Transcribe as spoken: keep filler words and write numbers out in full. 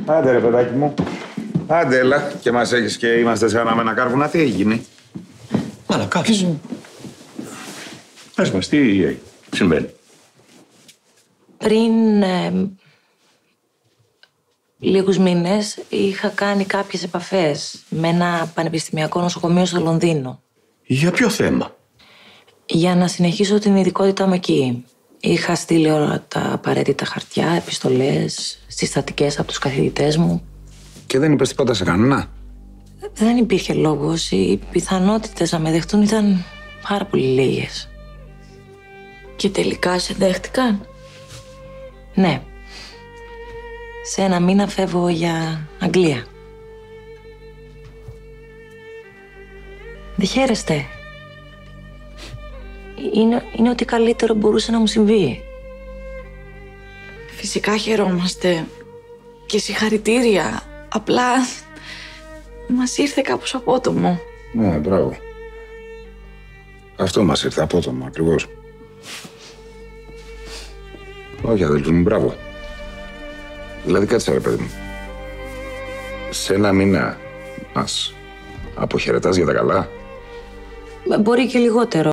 Άντε ρε παιδάκι μου. Άντε έλα και μας έχεις και είμαστε σε ανάμενα κάρβουνα. Τι έγινε? Αλλά κάθεσαι. Πες μας, τι συμβαίνει? Πριν ε, λίγους μήνες είχα κάνει κάποιες επαφές με ένα πανεπιστημιακό νοσοκομείο στο Λονδίνο. Για ποιο θέμα? Για να συνεχίσω την ειδικότητα μου εκεί. Είχα στείλει όλα τα απαραίτητα χαρτιά, επιστολές, συστατικές από τους καθηγητές μου. Και δεν είπες τίποτα σε κανένα? Δεν υπήρχε λόγος. Οι πιθανότητες να με δεχτούν ήταν πάρα πολύ λίγες. Και τελικά σε δέχτηκαν? Ναι. Σε ένα μήνα φεύγω για Αγγλία. Δεν χαίρεστε? Είναι, είναι ότι καλύτερο μπορούσε να μου συμβεί. Φυσικά χαιρόμαστε. Και συγχαρητήρια. Απλά μας ήρθε κάπως απότομο. Ναι, μπράβο. Αυτό μας ήρθε απότομο, ακριβώς. Όχι, αδελφοί μου, μπράβο. Δηλαδή, κάτσε ρε παιδί μου. Σε ένα μήνα μας αποχαιρετάς για τα καλά. Μπορεί και λιγότερο.